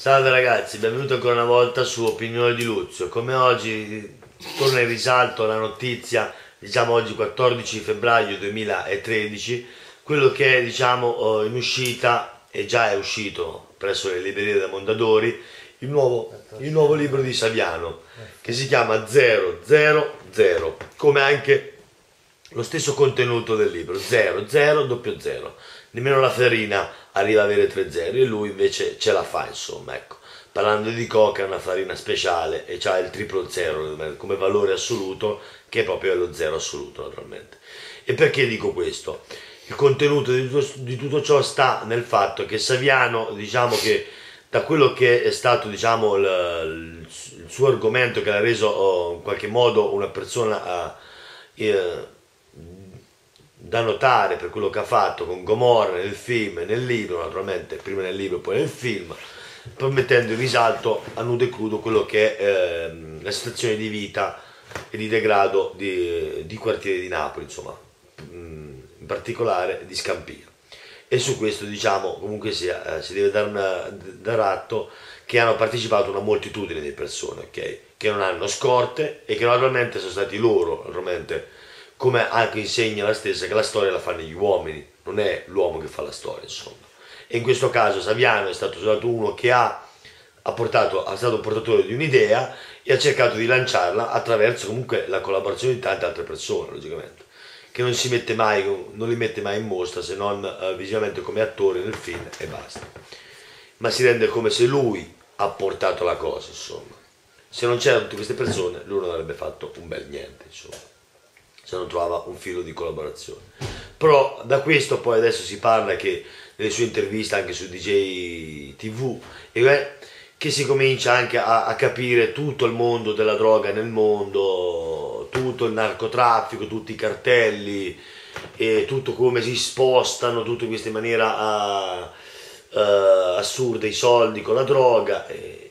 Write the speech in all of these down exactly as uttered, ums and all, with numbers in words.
Salve ragazzi, benvenuti ancora una volta su Opinione di Luzio. Come oggi torna in risalto la notizia, diciamo oggi quattordici febbraio duemilatredici, quello che è diciamo in uscita, e già è uscito presso le librerie da Mondadori, il nuovo, il nuovo libro di Saviano, che si chiama zero zero zero, come anche lo stesso contenuto del libro, zero zero zero zero. Nemmeno la farina arriva ad avere tre zeri e lui invece ce la fa, insomma, ecco. Parlando di coca è una farina speciale e ha il triplo zero come valore assoluto, che è proprio lo zero assoluto naturalmente. E perché dico questo? Il contenuto di tutto, di tutto ciò sta nel fatto che Saviano, diciamo che da quello che è stato diciamo il, il suo argomento, che l'ha reso oh, in qualche modo una persona uh, eh, da notare per quello che ha fatto con Gomorra nel film e nel libro, naturalmente prima nel libro e poi nel film, mettendo in risalto a nudo e crudo quello che è eh, la situazione di vita e di degrado di, di quartieri di Napoli, insomma, in particolare di Scampia. E su questo diciamo comunque sia, eh, si deve dare, una, dare atto che hanno partecipato una moltitudine di persone, okay? Che non hanno scorte e che naturalmente sono stati loro, naturalmente, come anche insegna la stessa, che la storia la fanno gli uomini, non è l'uomo che fa la storia, insomma. E in questo caso Saviano è stato soltanto uno che ha, ha, portato, ha stato portatore di un'idea e ha cercato di lanciarla attraverso comunque la collaborazione di tante altre persone, logicamente, che non si mette mai, non li mette mai in mostra se non uh, visivamente come attore nel film e basta. Ma si rende come se lui ha portato la cosa, insomma. Se non c'erano tutte queste persone, lui non avrebbe fatto un bel niente, insomma, se non trovava un filo di collaborazione. Però da questo poi adesso si parla che nelle sue interviste anche su D J T V eh, che si comincia anche a, a capire tutto il mondo della droga nel mondo, tutto il narcotraffico, tutti i cartelli e tutto come si spostano tutto in questa maniera a, a, assurda i soldi con la droga e,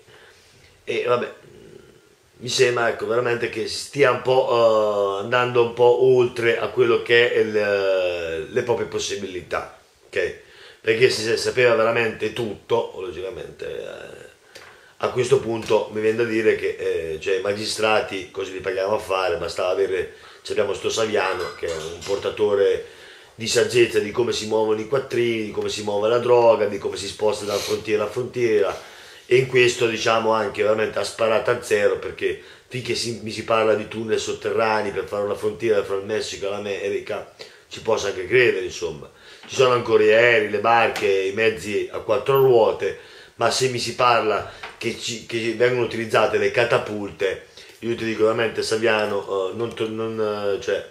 e vabbè, mi sembra ecco, veramente che stia un po' uh, andando un po' oltre a quello che è il, le proprie possibilità, ok? Perché se sapeva veramente tutto, logicamente eh, a questo punto mi viene da dire che eh, cioè, i magistrati cosa li paghiamo a fare, bastava avere, abbiamo sto Saviano che è un portatore di saggezza di come si muovono i quattrini, di come si muove la droga, di come si sposta da frontiera a frontiera. E in questo diciamo anche veramente ha sparato a zero, perché finché si, mi si parla di tunnel sotterranei per fare una frontiera fra il Messico e l'America ci posso anche credere, insomma. Ci sono ancora gli aerei, le barche, i mezzi a quattro ruote, ma se mi si parla che, ci, che vengono utilizzate le catapulte, io ti dico veramente Saviano, uh, non, non, uh, cioè,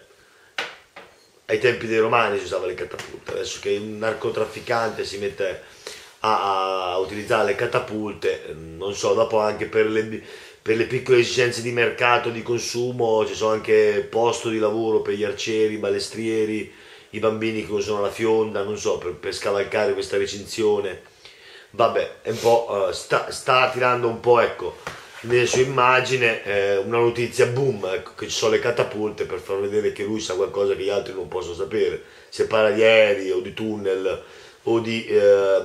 ai tempi dei romani si usava le catapulte, adesso che un narcotrafficante si mette a, a utilizzare le catapulte, non so, dopo anche per le, per le piccole esigenze di mercato, di consumo, ci sono anche posto di lavoro per gli arcieri, i balestrieri, i bambini che usano la fionda, non so, per, per scavalcare questa recinzione. Vabbè, è un po', uh, sta, sta tirando un po', ecco, nelle sue immagini eh, una notizia boom, ecco, che ci sono le catapulte per far vedere che lui sa qualcosa che gli altri non possono sapere. Se parla di aerei o di tunnel o di eh,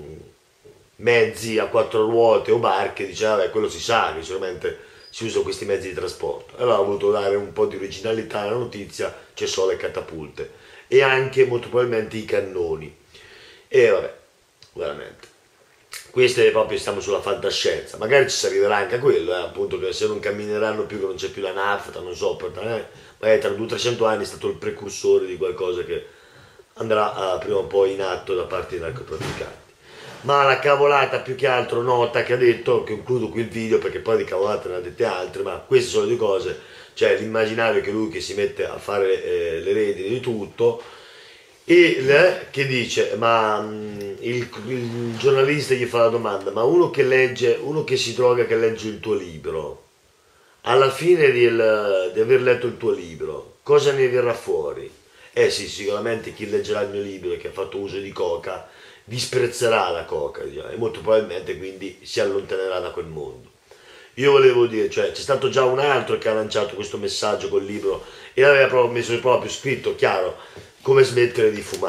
mezzi a quattro ruote o barche, diceva, vabbè, quello si sa che sicuramente si usano questi mezzi di trasporto. Allora ho voluto dare un po' di originalità alla notizia, c'è solo le catapulte e anche molto probabilmente i cannoni. E vabbè, veramente. Queste proprio stiamo sulla fantascienza, magari ci si arriverà anche a quello, eh, appunto, che se non cammineranno più, che non c'è più la nafta, non so, per, eh, magari tra duecento trecento anni è stato il precursore di qualcosa che andrà uh, prima o poi in atto da parte dei narcotrafficanti. Ma la cavolata più che altro nota che ha detto, che concludo qui il video perché poi di cavolate ne ha dette altre, ma queste sono le due cose, cioè l'immaginario che lui che si mette a fare eh, le redini di tutto, e le, che dice, ma mh, il, il giornalista gli fa la domanda, ma uno che legge, uno che si droga, che legge il tuo libro, alla fine di, il, di aver letto il tuo libro, cosa ne verrà fuori? Eh sì, sicuramente chi leggerà il mio libro e che ha fatto uso di coca disprezzerà la coca, diciamo, e molto probabilmente quindi si allontanerà da quel mondo. Io volevo dire, cioè c'è stato già un altro che ha lanciato questo messaggio col libro e aveva proprio messo proprio scritto chiaro come smettere di fumare.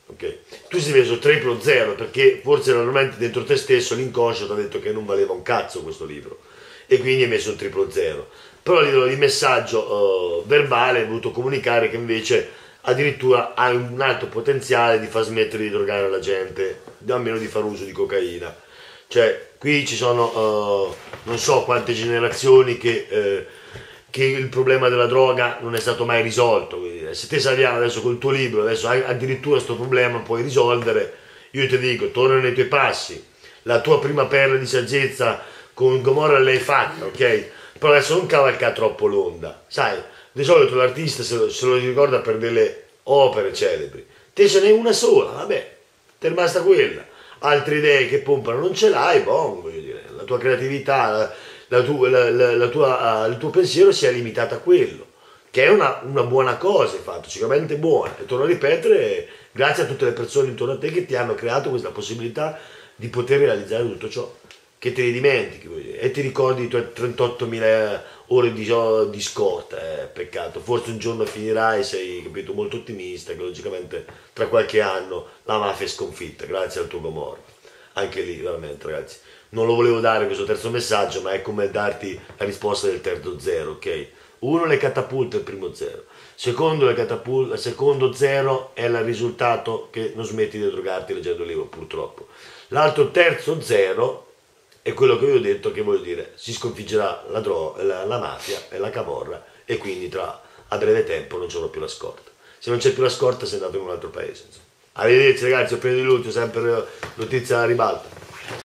ok? Tu sei messo triplo zero perché forse normalmente dentro te stesso l'inconscio ti ha detto che non valeva un cazzo questo libro e quindi hai messo un triplo zero, però a livello di messaggio uh, verbale hai voluto comunicare che invece addirittura hai un alto potenziale di far smettere di drogare la gente, almeno di far uso di cocaina. Cioè qui ci sono uh, non so quante generazioni che, eh, che il problema della droga non è stato mai risolto. Quindi, se te Saviano adesso col tuo libro adesso hai addirittura questo problema puoi risolvere, io ti dico torna nei tuoi passi, la tua prima perla di saggezza con Gomorra l'hai fatta, ok? Però adesso non cavalca troppo l'onda, sai, di solito l'artista se lo, se lo ricorda per delle opere celebri, te ce n'è una sola, vabbè, te ne basta quella, altre idee che pompano non ce l'hai, boh, voglio dire, la tua creatività, la, la tu, la, la, la tua, il tuo pensiero si è limitato a quello, che è una, una buona cosa, fatto, sicuramente buona, e torno a ripetere, grazie a tutte le persone intorno a te che ti hanno creato questa possibilità di poter realizzare tutto ciò, che te li dimentichi e ti ricordi i tuoi trentottomila ore di, di scorta, eh, peccato, forse un giorno finirai, sei capito, molto ottimista, che logicamente tra qualche anno la mafia è sconfitta, grazie al tuo Gomorra, anche lì veramente ragazzi, non lo volevo dare questo terzo messaggio, ma è come darti la risposta del terzo zero, ok? Uno, le catapulte, il primo zero, secondo le catapulte, il secondo zero è il risultato che non smetti di drogarti leggendo il libro, purtroppo, l'altro terzo zero è quello che vi ho detto, che voglio dire, si sconfiggerà la, la, la mafia e la camorra e quindi tra, a breve tempo non c'è più la scorta. Se non c'è più la scorta sei andato in un altro paese. Insomma. Arrivederci ragazzi, ho preso di luce, sempre notizia alla ribalta.